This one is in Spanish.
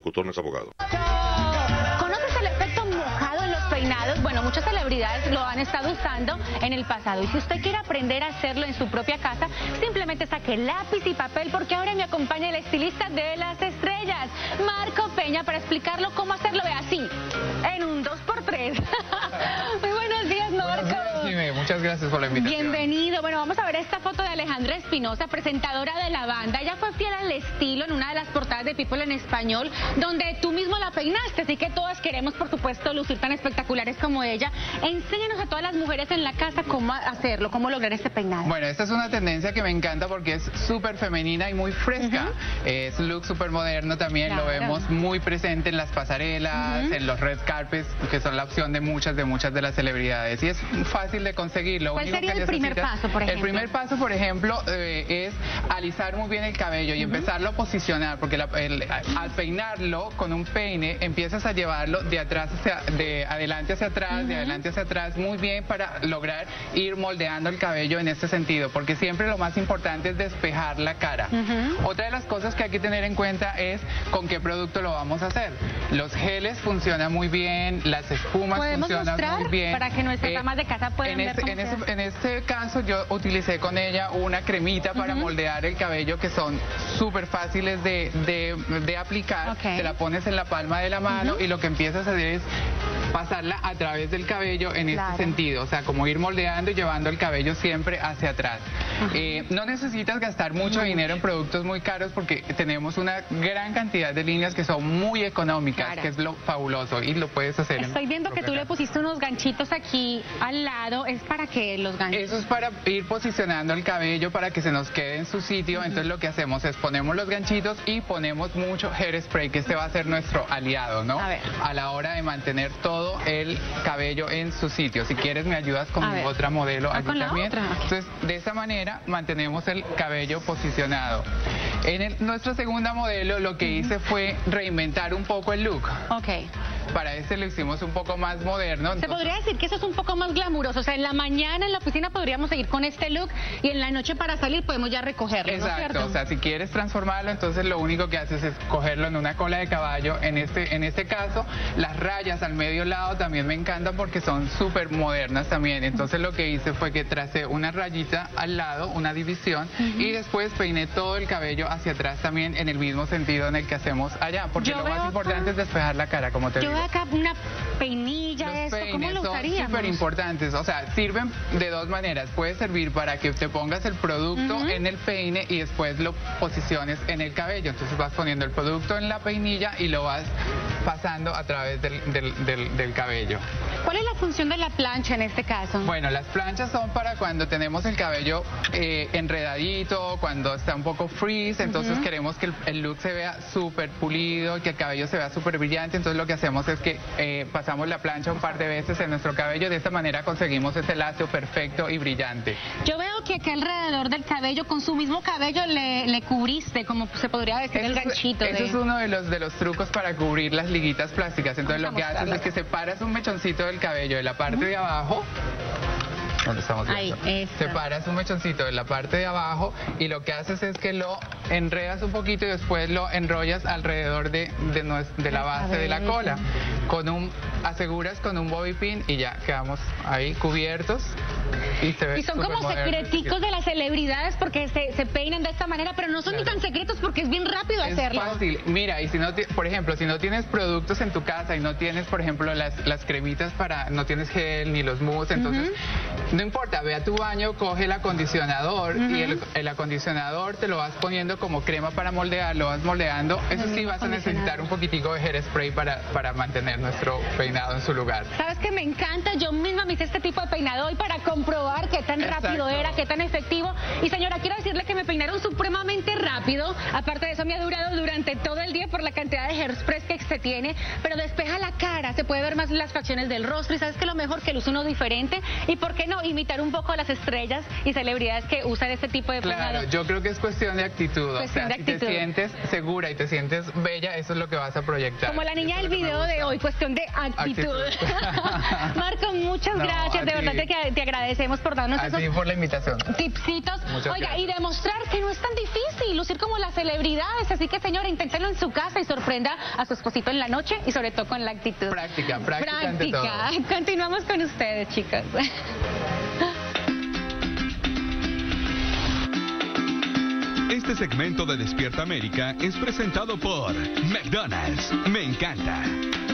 Cotones Abogado. ¿Conoces el efecto mojado en los peinados? Bueno, muchas celebridades lo han estado usando en el pasado. Y si usted quiere aprender a hacerlo en su propia casa, simplemente saque lápiz y papel, porque ahora me acompaña el estilista de las estrellas, Marco Peña, para explicarlo cómo hacerlo. Ve así, en un 2x3. Muy buenos días, Marco. Buenos días, Jimé. Muchas gracias por la invitación. Bienvenido. Bueno, vamos a ver esta foto de Alejandra Espinosa, presentadora de la banda. Ella fue fiel al estilo en una de las portadas de People en Español, donde tú mismo la peinaste, así que todas queremos, por supuesto, lucir tan espectaculares como ella. Enséñanos a todas las mujeres en la casa cómo hacerlo, cómo lograr este peinado. Bueno, esta es una tendencia que me encanta porque es súper femenina y muy fresca. Es un look súper moderno también, Claro. Lo vemos muy presente en las pasarelas, en los red carpets, que son la opción de muchas de las celebridades. Y es fácil de conseguir. ¿Cuál sería el primer paso, por ejemplo? El primer paso, por ejemplo, es alisar muy bien el cabello y empezarlo a posicionar, porque al peinarlo con un peine empiezas a llevarlo de adelante hacia atrás, de adelante hacia atrás, muy bien, para lograr ir moldeando el cabello en este sentido, porque siempre lo más importante es despejar la cara. Otra de las cosas que hay que tener en cuenta es con qué producto lo vamos a hacer. Los geles funcionan muy bien, las espumas funcionan muy bien. Para que nuestras damas de casa puedan ver cómo en este caso yo utilicé con ella una cremita para moldear el cabello, que son súper fáciles de aplicar. Te la pones en la palma de la mano y lo que empiezas a hacer es pasarla a través del cabello en este sentido, o sea, como ir moldeando y llevando el cabello siempre hacia atrás. No necesitas gastar mucho dinero en productos muy caros, porque tenemos una gran cantidad de líneas que son muy económicas, que es lo fabuloso, y lo puedes hacer. Estoy viendo que tú le pusiste unos ganchitos aquí al lado. ¿Es para qué los ganchitos? Eso es para ir posicionando el cabello para que se nos quede en su sitio. Entonces lo que hacemos es ponemos los ganchitos y ponemos mucho hairspray, que este va a ser nuestro aliado, ¿no? A la hora de mantener todo el cabello en su sitio. Si quieres me ayudas con otra modelo aquí también. Entonces de esta manera mantenemos el cabello posicionado. En nuestra segunda modelo lo que hice fue reinventar un poco el look. Para este lo hicimos un poco más moderno. Se podría decir que eso es un poco más glamuroso. O sea, en la mañana en la oficina podríamos seguir con este look y en la noche para salir podemos ya recogerlo. Exacto, ¿no? o sea, si quieres transformarlo, entonces lo único que haces es cogerlo en una cola de caballo. En este caso, las rayas al medio lado también me encantan porque son súper modernas también. Entonces lo que hice fue que tracé una rayita al lado, una división, y después peiné todo el cabello hacia atrás también en el mismo sentido en el que hacemos allá, porque lo más importante es despejar la cara, como te digo. Yo veo acá una peinilla, Los ¿cómo lo usaríamos? Son súper importantes, o sea, sirven de dos maneras. Puede servir para que te pongas el producto en el peine y después lo posiciones en el cabello. Entonces vas poniendo el producto en la peinilla y lo vas pasando a través del cabello. ¿Cuál es la función de la plancha en este caso? Bueno, las planchas son para cuando tenemos el cabello enredadito, cuando está un poco frizz, entonces queremos que el look se vea súper pulido, que el cabello se vea súper brillante. Entonces lo que hacemos es que pasamos la plancha un par de veces en nuestro cabello. De esta manera conseguimos ese lazo perfecto y brillante. Yo veo que aquí alrededor del cabello, con su mismo cabello, le cubriste, como se podría decir, el ganchito. Eso es uno de los trucos para cubrir las liguitas plásticas. Entonces lo que haces es que separas un mechoncito del cabello de la parte de abajo. ¿Dónde estamos viendo? Separas un mechoncito de la parte de abajo y lo que haces es que lo enredas un poquito y después lo enrollas alrededor de la base de la cola. Aseguras con un bobby pin y ya quedamos ahí cubiertos. Y son como secreticos de las celebridades, porque se peinan de esta manera, pero no son ni tan secretos porque es bien rápido hacerlo. Es fácil. Mira, y si no, por ejemplo, si no tienes productos en tu casa y no tienes, por ejemplo, las cremitas no tienes gel ni los mousse, entonces no importa, ve a tu baño, coge el acondicionador y el acondicionador te lo vas poniendo como crema para moldear, lo vas moldeando. Eso sí, vas a necesitar un poquitico de hairspray para mantener nuestro peinado en su lugar. ¿Sabes qué me encanta? Yo misma me hice este tipo de peinado hoy para comprobar qué tan rápido era, qué tan efectivo. Y señora, quiero decirle que me peinaron supremamente rápido. Aparte de eso, me ha durado durante todo el día por la cantidad de hairspray que se tiene, pero despeja la cara, se puede ver más las facciones del rostro. Y sabes que lo mejor, que luce uno diferente. Y por qué no, imitar un poco a las estrellas y celebridades que usan este tipo de peinado? Claro, yo creo que es cuestión de actitud. Si te sientes segura y te sientes bella, eso es lo que vas a proyectar. Como la niña del video de hoy, cuestión de actitud. Marco, muchas gracias. De verdad te agradecemos por darnos esos por la invitación. Tipsitos. Oiga, y demostrar que no es tan difícil lucir como las celebridades. Así que, señora, inténtelo en su casa y sorprenda a su esposito en la noche y sobre todo con la actitud. Práctica ante todo. Continuamos con ustedes, chicos. Este segmento de Despierta América es presentado por McDonald's. Me encanta.